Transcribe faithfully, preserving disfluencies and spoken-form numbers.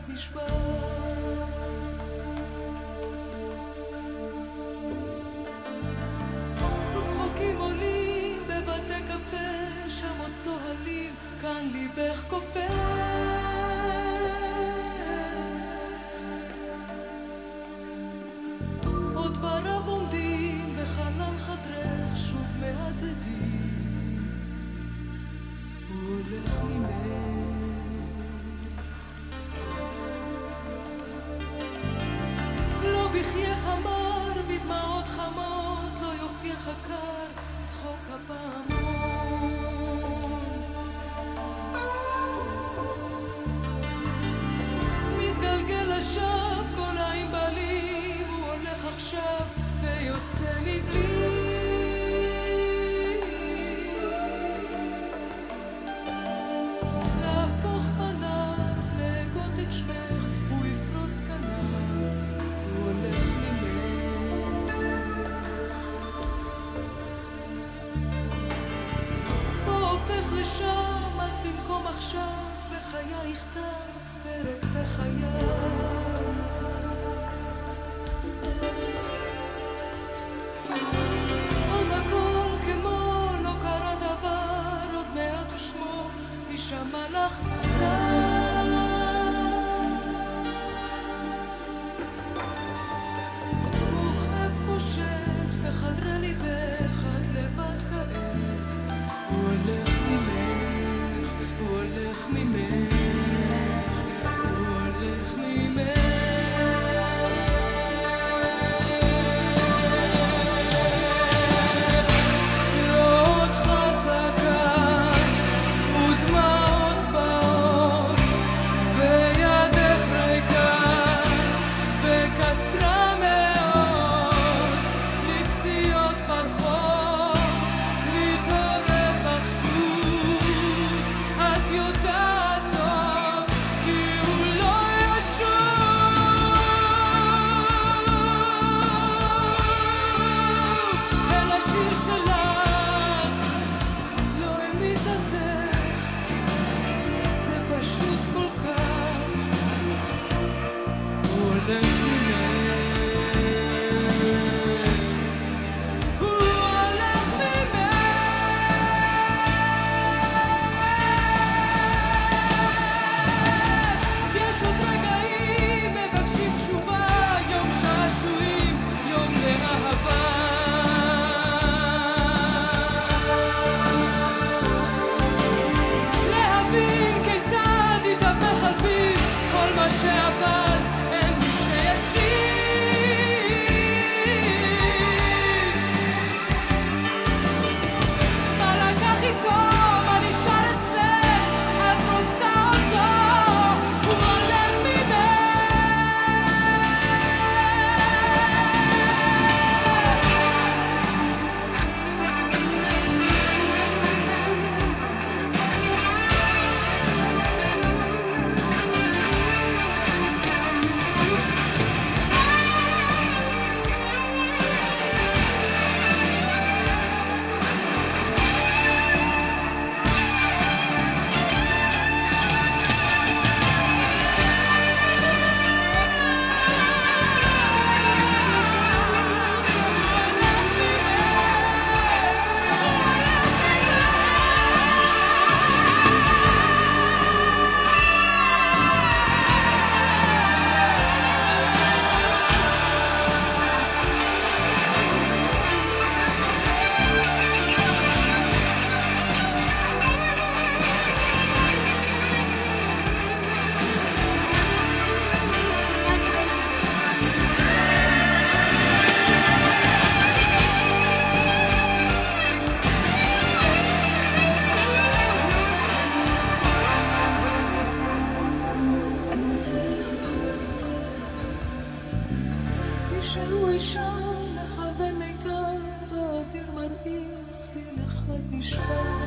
נשבר. וצחוקים עולים בבתי קפה, שם עוד צוהלים, כאן ליבך קופא. עוד דבריו עומדים בחלל חדרך, שוב מעדדים, הוא הולך ממך. לא בחייך אמר, בדמעות חמות, לא יופייך קר, צחוק הפעמון. מתגלגל השף, קוליים בלים, הוא הולך עכשיו ויוצא מבלי. להפוך פניו, להגות את שמך, הוא יפרוס כנף, הוא הולך ממך. פה הופך לשם, אז במקום עכשיו, בחיי יכתב פרק בחייו. עוד הכל כמו לא קרה דבר, עוד מעט ושמו נשמע לך זר. וכתב פושט בחדרי ליבך, את לבד כעת, הוא הולך ממך, הוא הולך ממך, הוא הולך ממך. שעבד אין מי שישיב. מה לקח איתו? מה נשאר אצלך? את רוצה אותו? הוא הולך ממך. שהוא אישה מכוון מיתר, באוויר מרעיץ, בי אחד נשאר.